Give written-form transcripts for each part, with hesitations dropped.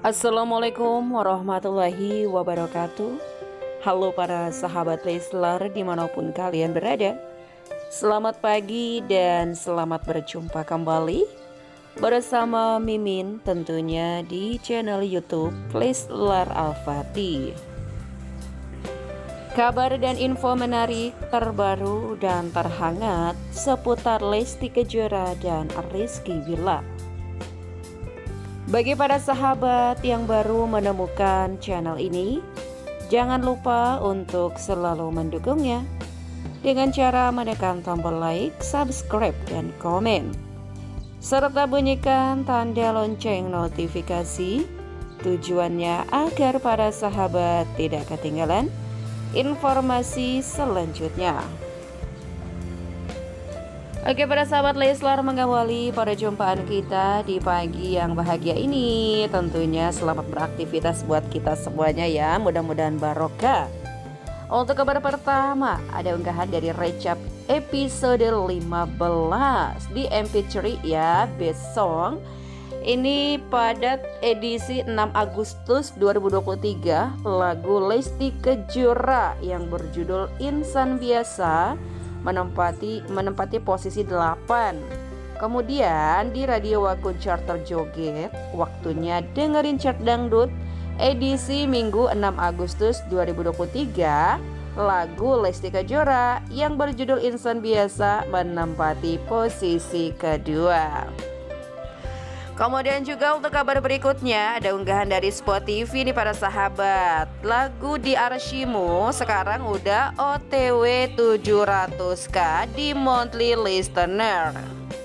Assalamualaikum warahmatullahi wabarakatuh. Halo para sahabat Leslar dimanapun kalian berada. Selamat pagi dan selamat berjumpa kembali bersama Mimin tentunya di channel YouTube Leslar Al-Fatih. Kabar dan info menarik terbaru dan terhangat seputar Lesti Kejora dan Rizky Bilar. Bagi para sahabat yang baru menemukan channel ini, jangan lupa untuk selalu mendukungnya dengan cara menekan tombol like, subscribe, dan komen, serta bunyikan tanda lonceng notifikasi. Tujuannya agar para sahabat tidak ketinggalan informasi selanjutnya. Oke para sahabat Leslar, mengawali perjumpaan kita di pagi yang bahagia ini, tentunya selamat beraktivitas buat kita semuanya ya, mudah-mudahan barokah. Untuk kabar pertama, ada unggahan dari Recap episode 15 di MP3 ya, Best Song. Ini pada edisi 6 Agustus 2023, lagu Lesti Kejora yang berjudul Insan Biasa menempati posisi 8. Kemudian di Radio Waku Charter Joget, waktunya dengerin chart dangdut edisi Minggu 6 Agustus 2023, lagu Lesti Kejora yang berjudul Insan Biasa menempati posisi kedua. Kemudian juga untuk kabar berikutnya ada unggahan dari Spotify nih para sahabat. Lagu Di Arsyimu sekarang udah OTW 700k di monthly listener.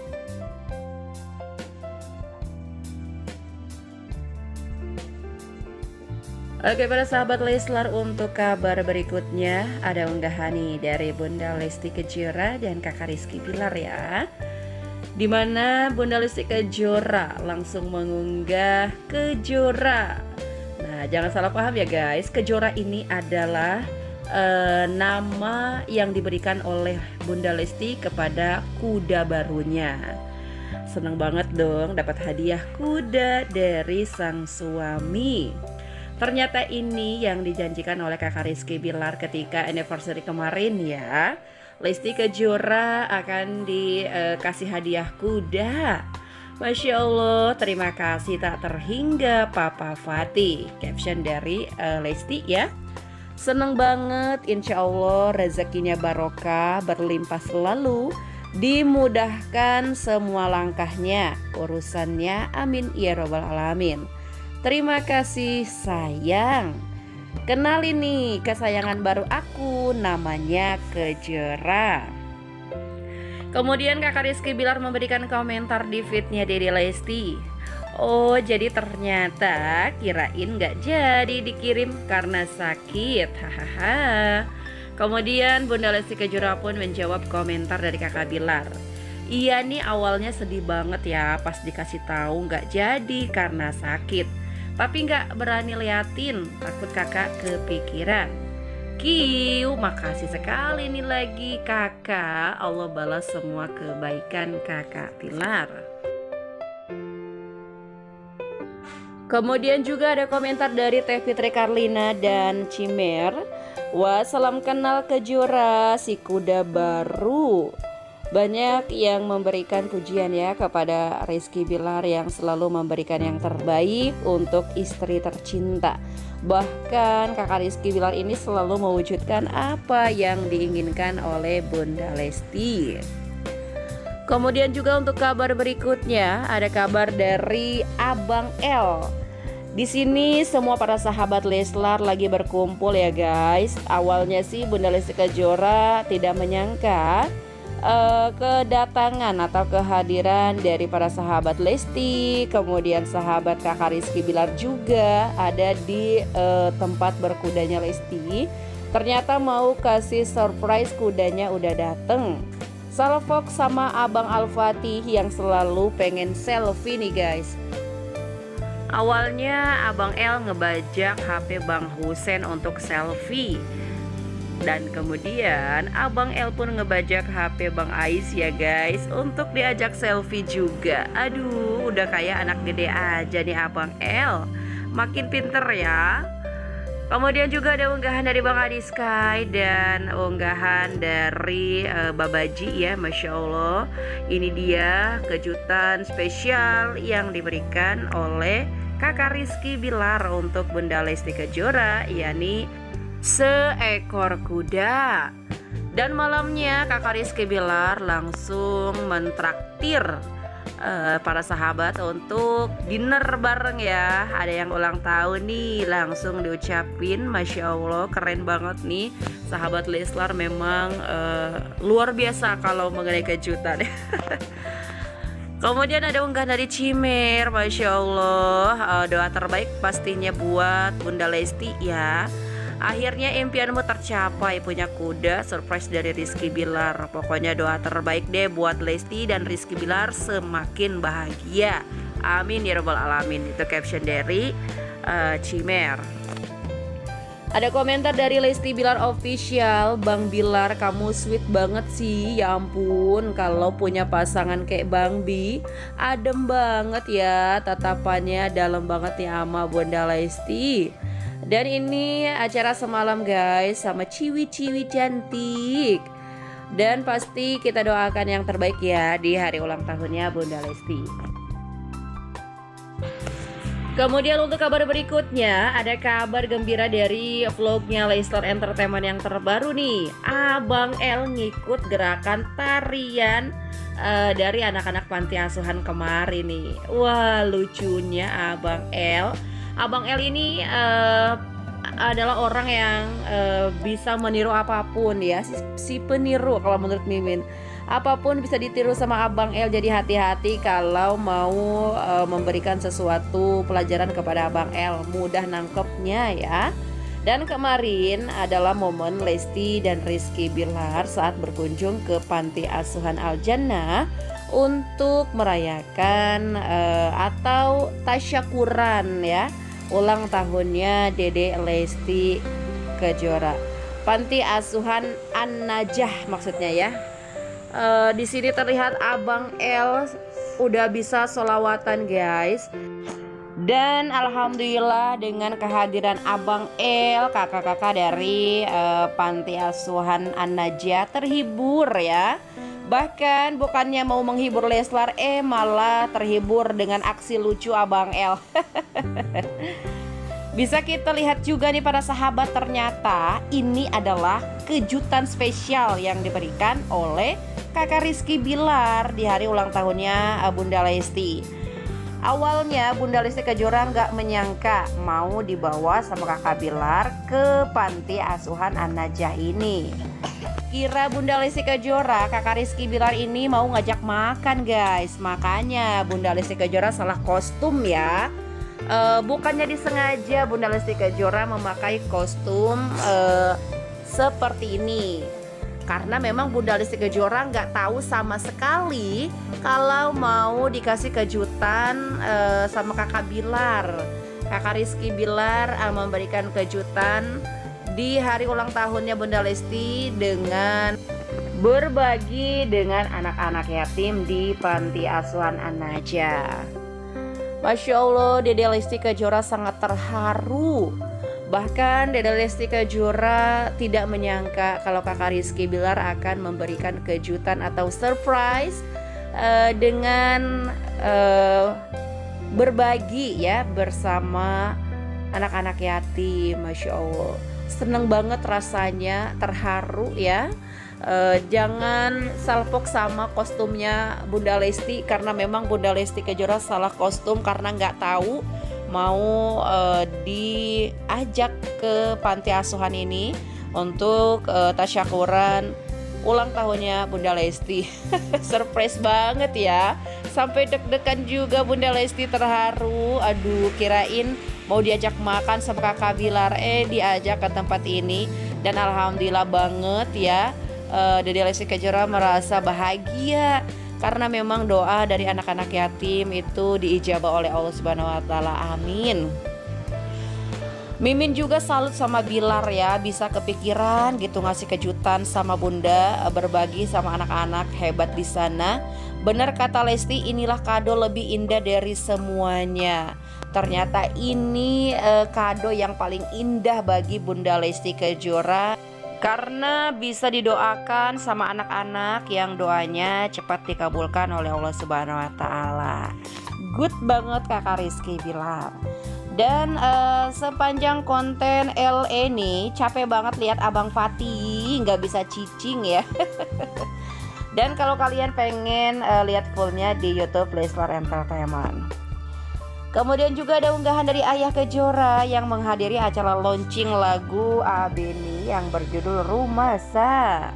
Oke para sahabat Leslar, untuk kabar berikutnya ada unggahan nih dari Bunda Lesti Kejora dan Kakak Rizky Bilar ya, dimana Bunda Lesti Kejora langsung mengunggah Kejora. Nah jangan salah paham ya guys, Kejora ini adalah nama yang diberikan oleh Bunda Lesti kepada kuda barunya. Seneng banget dong dapat hadiah kuda dari sang suami. Ternyata ini yang dijanjikan oleh Kakak Rizky Bilar ketika anniversary kemarin ya. Lesti Kejora akan dikasih hadiah kuda. Masya Allah, terima kasih tak terhingga Papa Fatih. Caption dari Lesti ya. Seneng banget, insya Allah rezekinya barokah, berlimpah selalu, dimudahkan semua langkahnya, urusannya, amin ya robbal alamin. Terima kasih sayang. Kenalin nih kesayangan baru aku, namanya Kejora. Kemudian Kakak Rizky Bilar memberikan komentar di feednya Dede Lesti. Oh jadi ternyata kirain gak jadi dikirim karena sakit, hahaha. Kemudian Bunda Lesti Kejora pun menjawab komentar dari Kakak Bilar. Iya nih awalnya sedih banget ya pas dikasih tahu gak jadi karena sakit, tapi gak berani liatin, takut kakak kepikiran. Kiu, makasih sekali nih lagi kakak. Allah balas semua kebaikan kakak Bilar. Kemudian juga ada komentar dari Teh Fitri Karlina dan Cimer. Wah, salam kenal Kejora, si kuda baru. Banyak yang memberikan pujian ya kepada Rizky Bilar yang selalu memberikan yang terbaik untuk istri tercinta. Bahkan kakak Rizky Bilar ini selalu mewujudkan apa yang diinginkan oleh Bunda Lesti. Kemudian juga untuk kabar berikutnya ada kabar dari Abang L. Di sini semua para sahabat Leslar lagi berkumpul ya guys. Awalnya sih Bunda Lesti Kejora tidak menyangka kedatangan atau kehadiran dari para sahabat Lesti, kemudian sahabat kakak Rizky Bilar juga ada di tempat berkudanya Lesti. Ternyata mau kasih surprise, kudanya udah dateng. Salfok sama Abang Al-Fatih yang selalu pengen selfie nih guys. Awalnya Abang El ngebajak HP Bang Husen untuk selfie. Dan kemudian Abang El pun ngebajak HP Bang Ais ya guys untuk diajak selfie juga. Aduh, udah kayak anak gede aja nih Abang El. makin pinter ya. Kemudian juga ada unggahan dari Bang Adi Sky dan unggahan dari Babaji ya, Masya Allah. Ini dia kejutan spesial yang diberikan oleh Kakak Rizky Bilar untuk Bunda Lesti Kejora, yakni seekor kuda. Dan malamnya Kakak Rizky Bilar langsung mentraktir para sahabat untuk dinner bareng ya. Ada yang ulang tahun nih, langsung diucapin. Masya Allah, keren banget nih. Sahabat Leslar memang luar biasa kalau mengenai kejutan. Kemudian ada unggahan dari Cimer, Masya Allah, doa terbaik pastinya buat Bunda Lesti ya. Akhirnya impianmu tercapai, punya kuda, surprise dari Rizky Bilar. Pokoknya doa terbaik deh buat Lesti dan Rizky Bilar semakin bahagia. Amin ya rabbal alamin. Itu caption dari Cimer. Ada komentar dari Lesti Bilar Official. Bang Bilar, kamu sweet banget sih. Ya ampun, kalau punya pasangan kayak Bang Bi, adem banget ya. Tatapannya dalam banget ya sama Bunda Lesti. Dan ini acara semalam guys, sama ciwi-ciwi cantik. Dan pasti kita doakan yang terbaik ya di hari ulang tahunnya Bunda Lesti. Kemudian untuk kabar berikutnya, ada kabar gembira dari vlognya Leslar Entertainment yang terbaru nih. Abang El ngikut gerakan tarian dari anak-anak panti asuhan kemarin nih. Wah, lucunya Abang El. Abang El ini adalah orang yang bisa meniru apapun ya, si peniru kalau menurut Mimin. Apapun bisa ditiru sama Abang El, jadi hati-hati kalau mau memberikan sesuatu pelajaran kepada Abang El, mudah nangkepnya ya. Dan kemarin adalah momen Lesti dan Rizky Bilar saat berkunjung ke Panti Asuhan Al Jannah untuk merayakan atau tasyakuran ya, ulang tahunnya Dede Lesti Kejora. Panti Asuhan An-Najah maksudnya ya. Di sini terlihat Abang El udah bisa sholawatan guys. Dan alhamdulillah dengan kehadiran Abang El, kakak-kakak dari Panti Asuhan An-Najah terhibur ya. Bahkan bukannya mau menghibur Leslar, malah terhibur dengan aksi lucu Abang El. Bisa kita lihat juga nih para sahabat, ternyata ini adalah kejutan spesial yang diberikan oleh Kakak Rizky Bilar di hari ulang tahunnya Bunda Lesti. Awalnya Bunda Lesti Kejora nggak menyangka mau dibawa sama Kakak Bilar ke Panti Asuhan An-Najah ini. Kira Bunda Lesti Kejora, Kakak Rizky Bilar ini mau ngajak makan guys. Makanya Bunda Lesti Kejora salah kostum ya. Bukannya disengaja Bunda Lesti Kejora memakai kostum seperti ini, karena memang Bunda Lesti Kejora nggak tahu sama sekali kalau mau dikasih kejutan sama Kakak Bilar. Kakak Rizky Bilar memberikan kejutan di hari ulang tahunnya Bunda Lesti dengan berbagi dengan anak-anak yatim di Panti Asuhan An-Najah. Masya Allah, Dede Lesti Kejora sangat terharu. Bahkan Dede Lesti Kejora tidak menyangka kalau Kakak Rizky Bilar akan memberikan kejutan atau surprise dengan berbagi ya bersama anak-anak yatim. Masya Allah, seneng banget rasanya, terharu ya. Jangan salpok sama kostumnya Bunda Lesti, karena memang Bunda Lesti Kejora salah kostum karena nggak tahu mau diajak ke panti asuhan ini untuk tasyakuran ulang tahunnya Bunda Lesti. Surprise banget ya, sampai deg-degan juga Bunda Lesti, terharu. Aduh, kirain mau diajak makan sama Kakak Bilar, diajak ke tempat ini. Dan alhamdulillah banget ya, Dede Lesti Kejora merasa bahagia karena memang doa dari anak-anak yatim itu diijabah oleh Allah Subhanahu wa taala. Amin. Mimin juga salut sama Bilar ya, bisa kepikiran gitu ngasih kejutan sama Bunda, berbagi sama anak-anak, hebat di sana. Benar kata Lesti, inilah kado lebih indah dari semuanya. Ternyata ini kado yang paling indah bagi Bunda Lesti Kejora, karena bisa didoakan sama anak-anak yang doanya cepat dikabulkan oleh Allah Subhanahu wa Ta'ala. Good banget Kakak Rizky Bilar. Dan sepanjang konten LE nih, capek banget lihat Abang Fatih nggak bisa cicing ya. Dan kalau kalian pengen lihat fullnya di YouTube Leslar Entertainment. Kemudian juga ada unggahan dari Ayah Kejora yang menghadiri acara launching lagu Abeni yang berjudul Rumasa.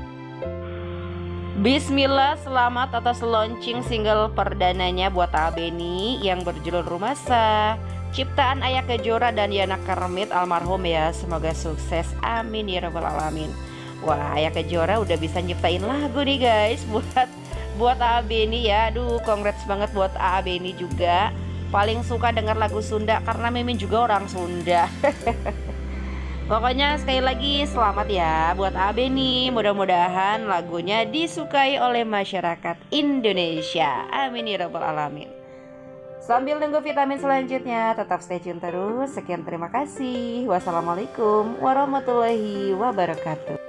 Bismillah, selamat atas launching single perdananya buat Abeni yang berjudul Rumasa. Ciptaan Ayah Kejora dan Yana Kermit almarhum ya. Semoga sukses, amin ya rabbal alamin. Wah, Ayah Kejora udah bisa nyiptain lagu nih guys buat Abeni ya. Aduh, congrats banget buat Abeni juga. Paling suka dengar lagu Sunda karena Mimin juga orang Sunda. Pokoknya sekali lagi selamat ya buat Abeni. Mudah-mudahan lagunya disukai oleh masyarakat Indonesia. Amin ya rabbal alamin. Sambil nunggu vitamin selanjutnya, tetap stay tune terus. Sekian, terima kasih. Wassalamualaikum warahmatullahi wabarakatuh.